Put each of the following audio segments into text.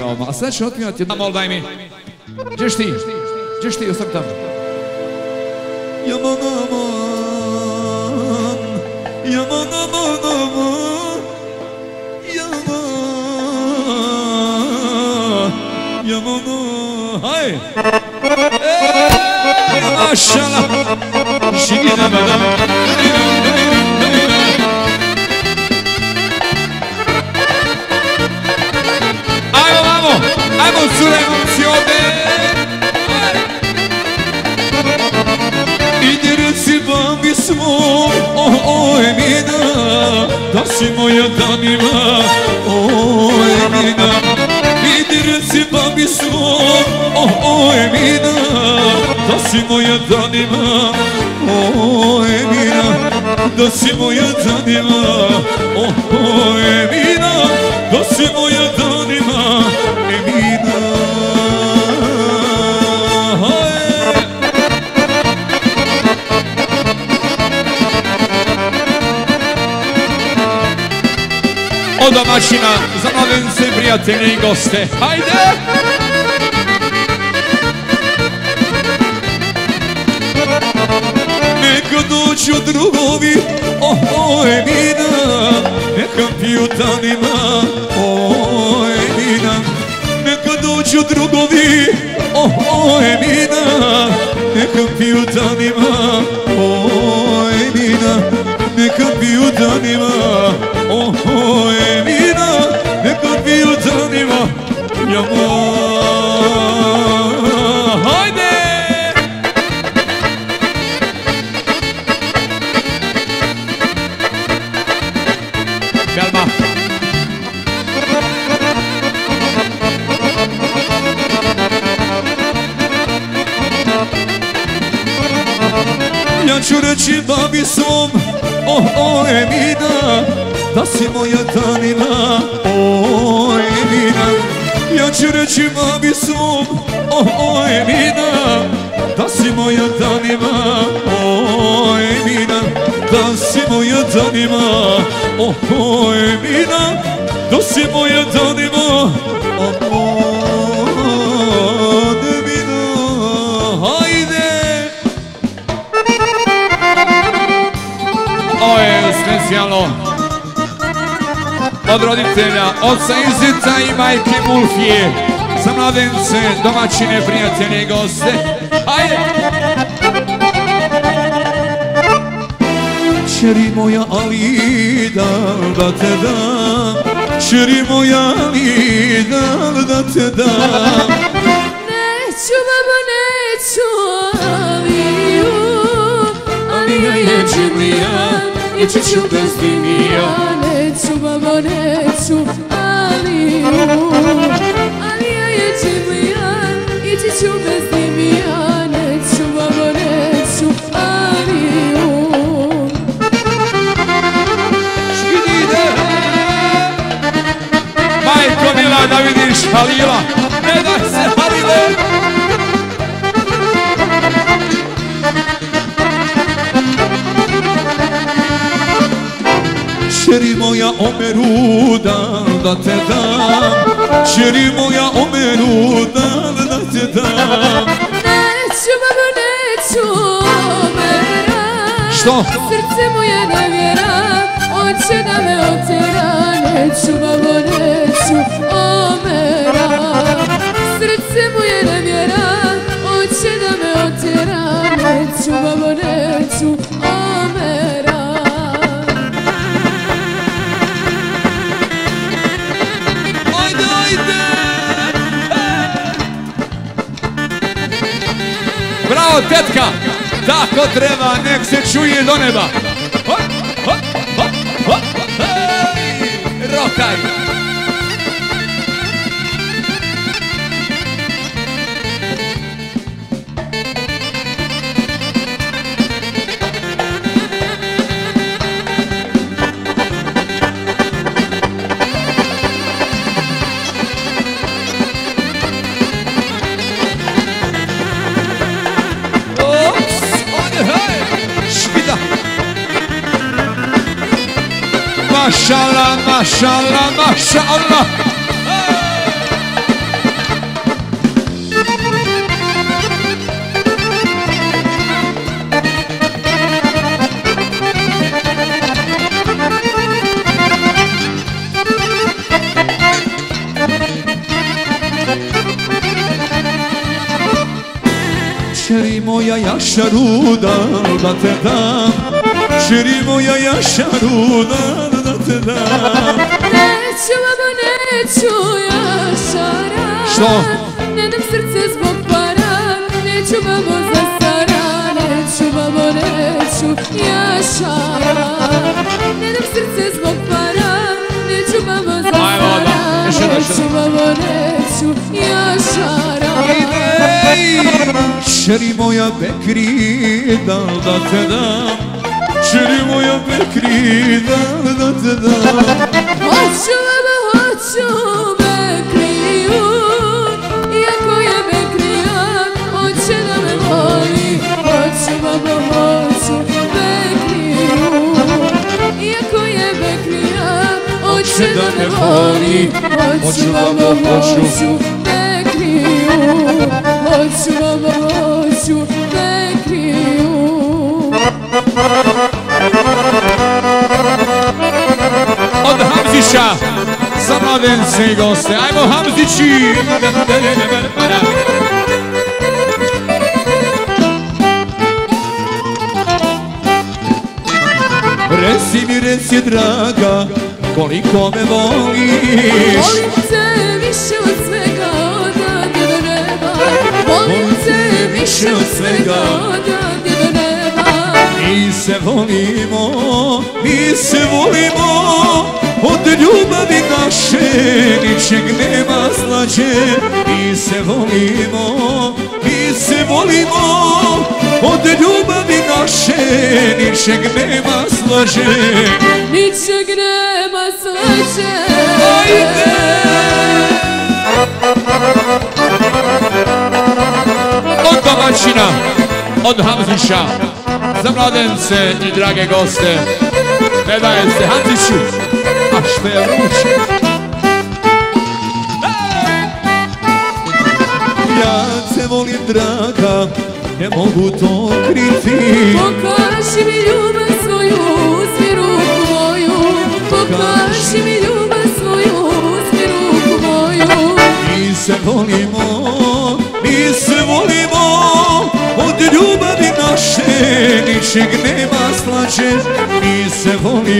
veoma. A sad ću otpjevati jednu molbu, daj mi. Gdješ ti? Gdješ ti? Osam tamo. Jaman, aman, jaman, aman, aman, jaman, jaman, hay! Maşallah! Şigine bana! Ajmo cure emocione. Idi reci babi svom, Emina, da si moja danima, Emina. Idi reci babi svom, Emina, da si moja danima, Emina. Da si moja danima, Emina, da si moja danima, Emina. Od domaćina za mladence, prijatelje i goste, hajde! Neka dođu drugovi, Emina, neka piju danima, Emina. Neka dođu drugovi, Emina, neka piju danima, Emina. Neka piju danima, Emina, neka piju danima, hajde! Calma. Ja ću reći babi svom, Emina, da si moja danima, Emina. Ja ću reći babi svom, Emina, da si moja danima, Emina. Da si moja danima, Emina, da si moja danima, Emina, hajde! Ovo je specijalno od roditelja, oca Izita i majke Mulfije, za mladence, domaćine, prijatelje i goste. Hajde! Čeri moja Ali, da te dam, čeri moja Ali, da te dam. Neću, babo, neću Aliju, Alija je džemlija, ići ću bez dimija. Neću, babo, neću Aliju, Alija je džemlija, ići ću bez dimija. Neću, babo, neću Aliju. Majko mila, da vidiš Halila, ne daj se Halile! Čeri moja Omeru, da te dam, čeri moja Omeru, da te dam. Neću, babo, neću Omera, što? Srce moje ne vjera, hoće da me otera. Neću, babo, neću Omera, srce moje ne vjera, hoće da me otera. Neću, babo, neću Omera. Ajde, ajde! Bravo, tetka! Tako treba, nek se čuje do neba! Rokaj! Maşallah, maşallah, maşallah. moja jašaru, da te dam. Čeri moja jašaru, da te dam. Neću, babo, neću jašara. Što? Ne dam srce zbog para. Neću, babo, za stara. Neću, babo, neću jašara. Ne dam srce zbog para. Neću, babo, za stara. Neću, babo, neću jašara. Čeri moja Bekri, da te dam. Čeri moja Bekri, da te dam. Hoću, babo, hoću Bekriju. Iako je Bekrija, hoće da me voli. Hoću, babo, hoću Bekriju. Iako je Bekrija, hoće da me voli. Hoću, babo, hoću Bekriju. Hoću, babo, hoću Bekriju. Od Hamzića za mladence i goste. Ajmo Hamzići! Reci draga, koliko me voliš. Volim te više od svega, odavde do neba. Volim te više od svega, odavde do neba. Mi se volimo, od ljubavi naše ničeg nema slađe. Mi se volimo, od ljubavi naše ničeg nema slađe. Ničeg nema slađe. Ajde! Od domaćina, od Hamzića, za mladence i drage goste. Ne daje se Hamziću, a što je vruće. Ja te volim draga, ne mogu to kriti. Pokaži mi ljubav svoju, uzmi ruku moju. Pokaži mi ljubav svoju, uzmi ruku moju. Mi se volimo, od ljubavi naše ničeg nema slađe. Mi se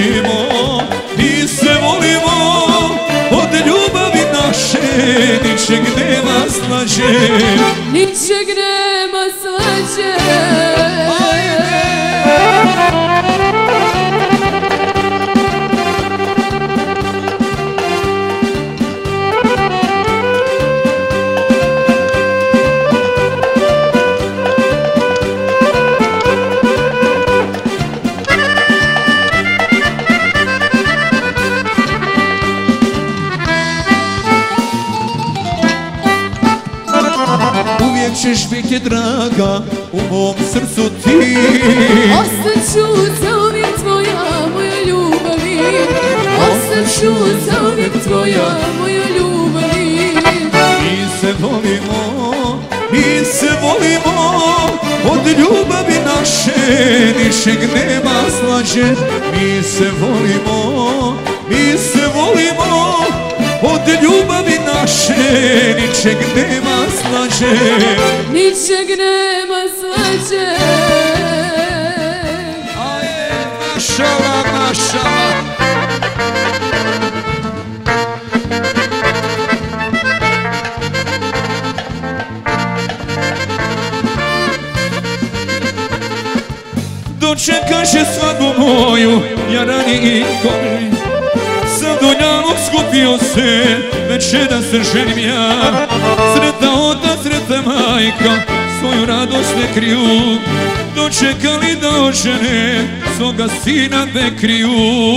volimo, od ljubavi naše ničeg nema slađe. Ničeg nema slađe. Uvijek ćeš biti draga, u mom srcu ti. Ostaću zauvijek tvoja, moja ljubavi. Ostaću zauvijek tvoja, moja ljubavi. Mi se volimo, od ljubavi naše ničeg nema slađe. Mi se volimo, od ljubavi naše ničeg nema slađe. Ničeg nema slađe. Aje, mašala. Dočekaše svadbu moju, ja rani komi. Sam Dunjaluk skupio se, večera se ženim ja. Sretna otac, sretna majka, svoju radost ne kriju. Dočekali da ožene svoga sina Bekriju.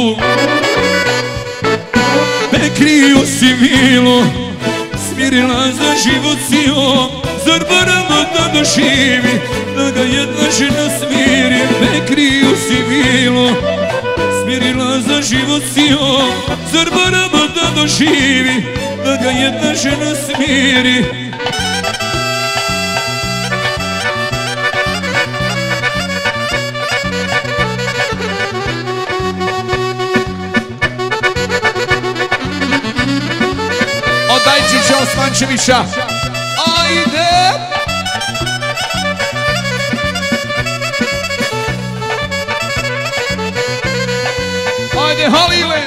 Bekriju si milo, smirila za život si on. Zar baramo da doživi, da ga jedna žena smiri. Bekriju si milo, smirila za život si on. Zar baramo da doživi, da ga jedna žena smiri. Odaj Čića Osmančevića. Ajde! Halile!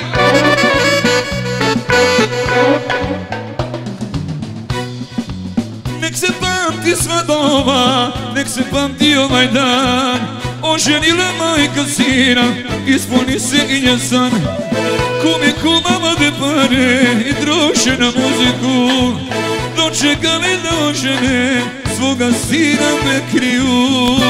Nek se pamti sva doba, nek se pamti ovaj dan. Oženila majka sina, ispuni se i njen san. Kume kumama de pare i troše na muziku. Dočekali da ožene svoga sina Bekriju.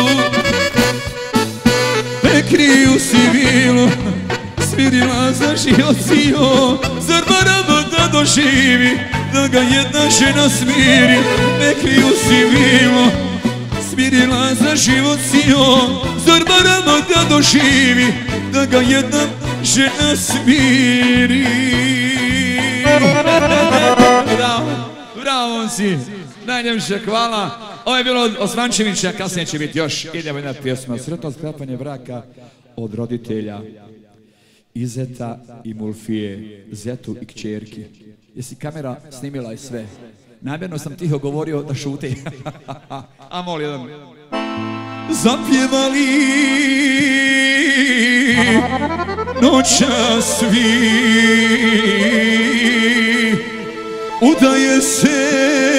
Bekriju si vilu, smirila za život sio. Zar moramo da doživi, da ga jedna žena smiri. Bekriju si vilu, smirila za život sio. Zar moramo da doživi, da ga jedna žena smiri. Bravo si, najljepša hvala. Ovo je bilo od Svančevića, kasnije će biti još. Idemo jedna pjesma, Sretno sklapanje braka od roditelja Izeta i Mulfije, zetu i kćerki. Jesi kamera snimila i sve? Namjerno sam tiho govorio da šuti. A moli jedan. Zapjevali noćas svi, udaje se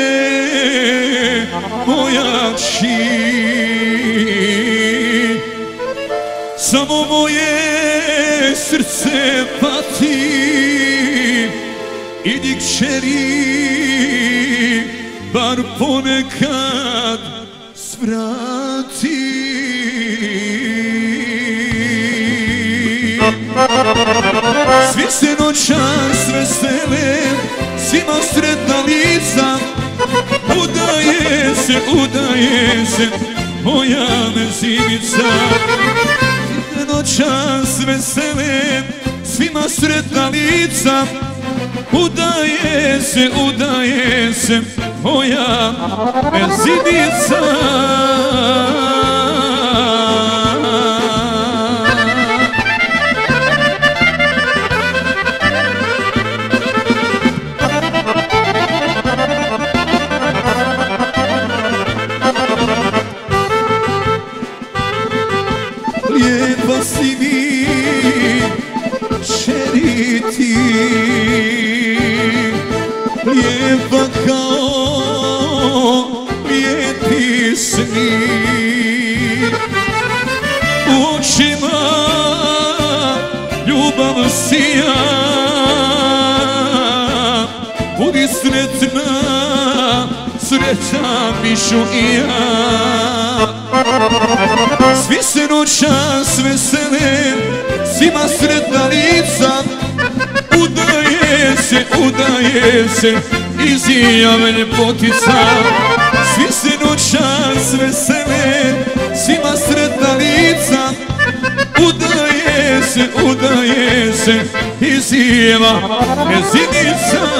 moja čin. Samo moje srce pati, idi kćeri, bar ponekad svrati. Svi se noćas vesele, svima sretna lica. Udaje se moja mezimica. Svi se noćas vesele, svima sretna lica. Udaje se moja mezimica. Lijepa si mi, čeri ti, lijepa kao lijepi sni. U očima ljubav sija, budi sretna, sreća biću i ja. Svi se noćas vesele, svima sretna lica. Udaje se izjava ljepotica. Svi se noćas vesele, svima sretna lica. Udaje se izjava mezimica.